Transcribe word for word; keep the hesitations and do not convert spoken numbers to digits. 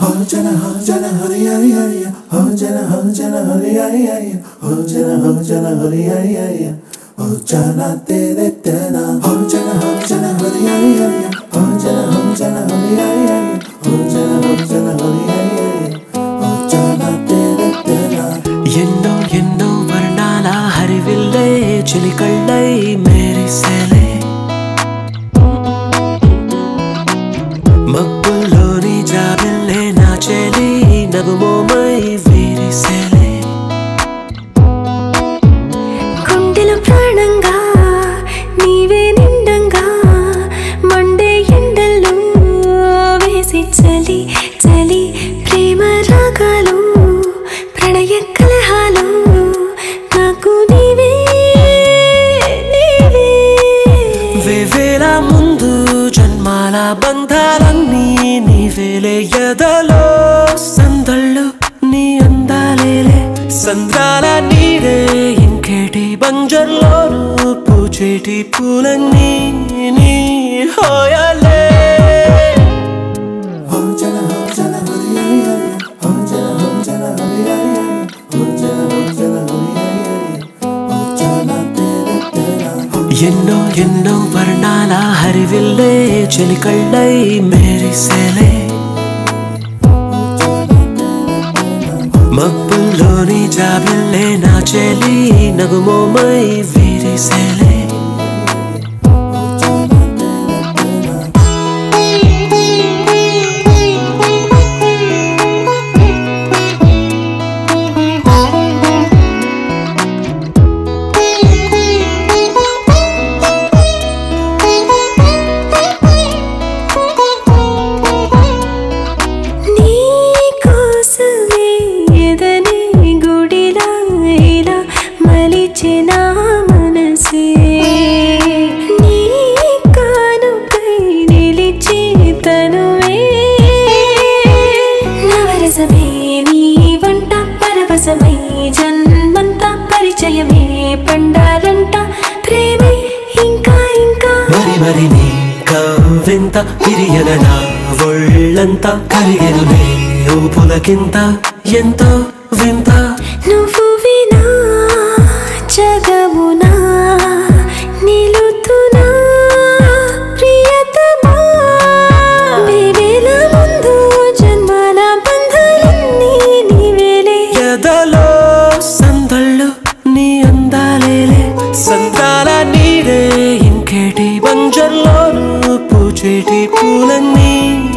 हो जन हो जन हरि हरि हरि हो जन हो जन हरि हरि हरि हो जन हो जन हरि हरि हरि हो जाना तेरे तेरा हो जन हो जन हरि हरि हरि हो जन हो जन हरि हरि हरि हो जन हो जन हरि हरि हरि हो जाना तेरे तेरा ఎన్నో ఎన్నో వర్ణాల హరివిల్లే చిలికళ్ళై మెరిసేలే మబ్బుల్లోని జాబిల్లే నా చెలి నగుమోమై విరిసేలే గుండెలో ప్రాణంగా నీవే నిండంగా మండే ఎండల్లో వేసి చలి చలి ప్రేమ రాగాలు ప్రణయ కలహాలు నాకు నీవే నీవే వేవేల ముందు జన్మాల బంధాలన్నీ నీవేలే ఎదలో సందళ్ళు నీ అందాలేలే సంద్రాల నీడే ఇంకేటి బంజర్లోను పూచేటి పూలన్నీ నీ హోయలే हो जन हो जन हरि हरि हरि हो जन हो जन हरि हरि हरि हो जन हो जन हरि हरि हरि हो जाना तेरे तेरा ఎన్నో ఎన్నో వర్ణాల హరివిల్లే చిలికళ్ళై మెరిసేలే మబ్బుల్లోని జాబిల్లే నా చెలి నగుమోమై విరిసేలే నా మనసే నీ కానుకై నిలిచి తనువే నవరసమే నీ వంట పరవశమై జన్మంతా పరిచయమే పండాలంట ప్రేమే ఇంకా ఇంకా మరి మరి నీ కవ్వింత తిరియన నా ఒళ్ళంతా కరిగెనులే ఊపులకింత ఎంతో వింత నువ్వు వినా జగమునా నిలుతునా ప్రియతమా వేవేల ముందు జన్మాల బంధాలన్నీ నీవేలే ఎదలో సందళ్ళు నీ అందాలేలే సంద్రాల నీడే ఇంకేటి బంజర్లోను పూచేటి పూలన్నీ